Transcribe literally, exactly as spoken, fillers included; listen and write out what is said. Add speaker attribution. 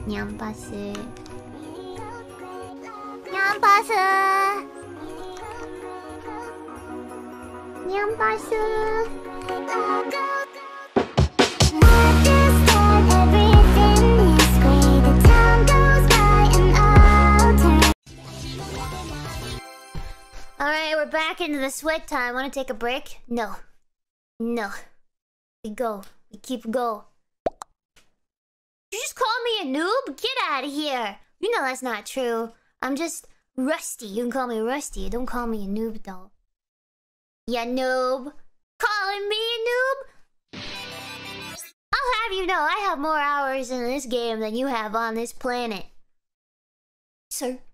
Speaker 1: Nyampasu. Nyampasu. Nyampasu. Alright, we're back into the sweat time. Wanna take a break? No. No. We go. We keep go. You just call me a noob? Get out of here! You know that's not true. I'm just rusty. You can call me rusty. Don't call me a noob though. Ya noob. Calling me a noob? I'll have you know I have more hours in this game than you have on this planet. Sir.